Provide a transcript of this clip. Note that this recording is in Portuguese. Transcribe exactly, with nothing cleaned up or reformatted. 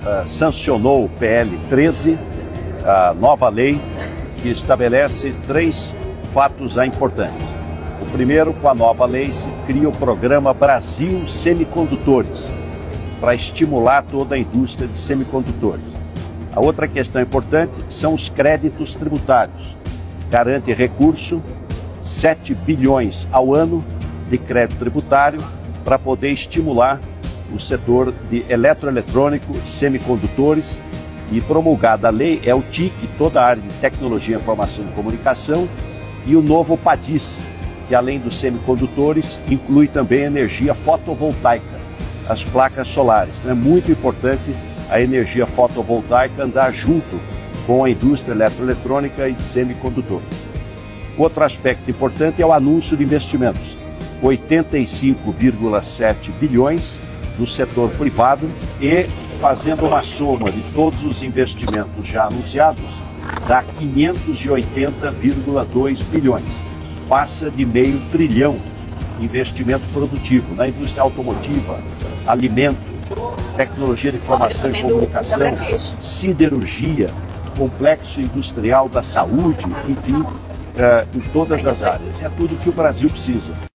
uh, sancionou o P L treze, a nova lei que estabelece três fatos importantes. O primeiro, com a nova lei, se cria o programa Brasil Semicondutores, para estimular toda a indústria de semicondutores. A outra questão importante são os créditos tributários. Garante recurso, sete bilhões ao ano de crédito tributário para poder estimular o setor de eletroeletrônico, semicondutores, e promulgada a lei é o T I C, toda a área de tecnologia, informação e comunicação, e o novo PADIS, que além dos semicondutores inclui também energia fotovoltaica, as placas solares. Então é muito importante a energia fotovoltaica andar junto com a indústria eletroeletrônica e de semicondutores. Outro aspecto importante é o anúncio de investimentos, oitenta e cinco vírgula sete bilhões no setor privado, e fazendo uma soma de todos os investimentos já anunciados, dá quinhentos e oitenta vírgula dois bilhões. Passa de meio trilhão investimento produtivo na indústria automotiva, alimento, tecnologia de informação e comunicação, siderurgia, complexo industrial da saúde, enfim, em todas as áreas. É tudo que o Brasil precisa.